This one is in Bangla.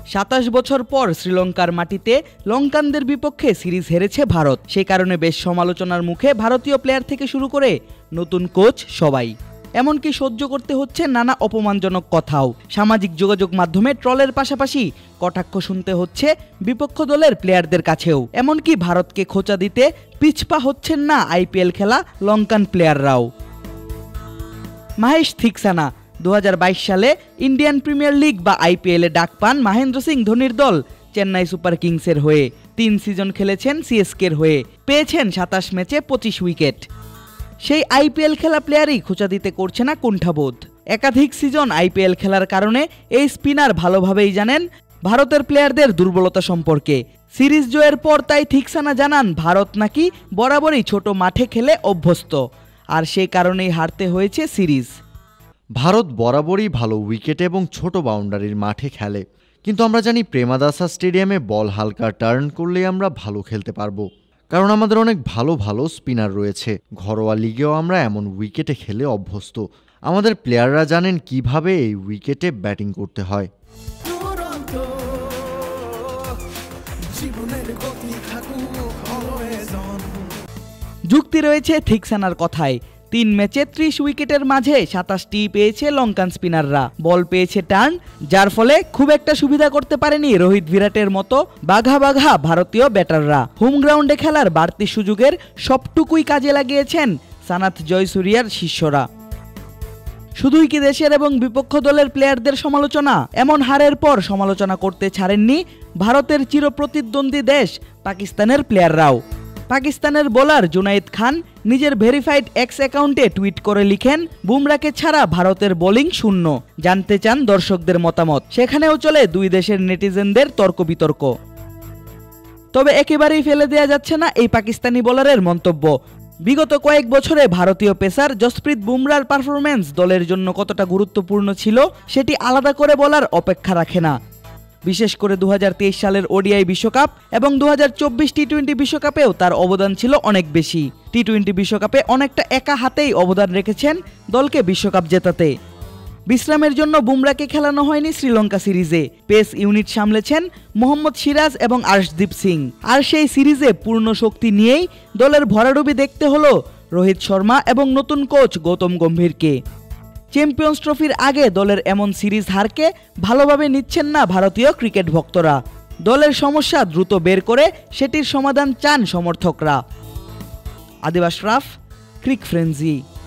27 বছর পর শ্রীলঙ্কার মাটিতে লঙ্কানদের বিপক্ষে সিরিজ হেরেছে ভারত। সেই কারণে বেশ সমালোচনার মুখে ভারতীয় প্লেয়ার থেকে শুরু করে নতুন কোচ সবাই। এমনকি সহ্য করতে হচ্ছে নানা অপমানজনক কথাও। সামাজিক যোগাযোগ মাধ্যমে ট্রলের পাশাপাশি কটাক্ষ শুনতে হচ্ছে বিপক্ষ দলের প্লেয়ারদের কাছেও। এমনকি ভারতকে খোঁচা দিতে পিছপা হচ্ছেন না আইপিএল খেলা লঙ্কান প্লেয়াররাও। মাহেশ থিকসানা 2022 সালে ইন্ডিয়ান প্রিমিয়ার লিগ বা আইপিএলে ডাক পান মহেন্দ্র সিং ধোনির দল চেন্নাই সুপার কিংসের হয়ে। 3 সিজন খেলেছেন সিএসকের হয়ে, পেয়েছেন 27 ম্যাচে 25 উইকেট। সেই আইপিএল খেলা প্লেয়ারই খোঁচা দিতে করছে না কুণ্ঠাবোধ। একাধিক সিজন আইপিএল খেলার কারণে এই স্পিনার ভালোভাবেই জানেন ভারতের প্লেয়ারদের দুর্বলতা সম্পর্কে। সিরিজ জয়ের পর তাই থিকসানা জানান ভারত নাকি বরাবরই ছোট মাঠে খেলে অভ্যস্ত, আর সেই কারণেই হারতে হয়েছে সিরিজ। ভারত বরাবরই ভালো উইকেট এবং ছোট বাউন্ডারির মাঠে খেলে, কিন্তু আমরা জানি প্রেমাদাসা স্টেডিয়ামে বল হালকা টার্ন করলেই আমরা ভালো খেলতে পারবো, কারণ আমাদের অনেক ভালো ভালো স্পিনার রয়েছে। ঘরোয়া লিগেও আমরা এমন উইকেটে খেলে অভ্যস্ত। আমাদের প্লেয়াররা জানেন কিভাবে এই উইকেটে ব্যাটিং করতে হয়। যুক্তি রয়েছে থিকসানার কথায়। 3 ম্যাচে 30 উইকেটের মাঝে 27টি পেয়েছে লঙ্কান স্পিনাররা। বল পেয়েছে টার্ন, যার ফলে খুব একটা সুবিধা করতে পারেনি রোহিত বিরাটের মতো বাঘা বাঘা ভারতীয় ব্যাটাররা। হোম গ্রাউন্ডে খেলার বাড়তি সুযোগের সবটুকুই কাজে লাগিয়েছেন সানাথ জয়সূরিয়ার শিষ্যরা। শুধুই কি দেশের এবং বিপক্ষ দলের প্লেয়ারদের সমালোচনা? এমন হারের পর সমালোচনা করতে ছাড়েননি ভারতের চিরপ্রতিদ্বন্দ্বী দেশ পাকিস্তানের প্লেয়াররাও। পাকিস্তানের বোলার জুনায়েদ খান নিজের ভেরিফাইড এক্স অ্যাকাউন্টে টুইট করে লিখেন, বুমরাকে ছাড়া ভারতের বোলিং শূন্য। জানতে চান দর্শকদের মতামত। সেখানেও চলে দুই দেশের নেটিজেনদের তর্ক বিতর্ক। তবে একেবারেই ফেলে দেয়া যাচ্ছে না এই পাকিস্তানি বোলারের মন্তব্য। বিগত কয়েক বছরে ভারতীয় পেসার জসপ্রীত বুমরার পারফরম্যান্স দলের জন্য কতটা গুরুত্বপূর্ণ ছিল সেটি আলাদা করে বলার অপেক্ষা রাখে না। বিশেষ করে 2023 সালের ওডিআই বিশ্বকাপ এবং 2024 টি-20 বিশ্বকাপেও তার অবদান ছিল অনেক বেশি। টি-20 বিশ্বকাপে অনেকটা একা হাতেই অবদান রেখেছেন দলকে বিশ্বকাপ জেতাতে। বিশ্রামের জন্য বুমরাকে খেলানো হয়নি শ্রীলঙ্কা সিরিজে। পেস ইউনিট সামলেছেন মোহাম্মদ সিরাজ এবং আর্শদীপ সিং। আর সেই সিরিজে পূর্ণ শক্তি নিয়েই দলের ভরাডুবি দেখতে হলো রোহিত শর্মা এবং নতুন কোচ গৌতম গম্ভীরকে। চ্যাম্পিয়ন্স ট্রফির আগে দলের এমন সিরিজ হারকে ভালোভাবে নিচ্ছেন না ভারতীয় ক্রিকেট ভক্তরা। দলের সমস্যা দ্রুত বের করে সেটির সমাধান চান সমর্থকরা। Adib Ashraf, cric frenzy.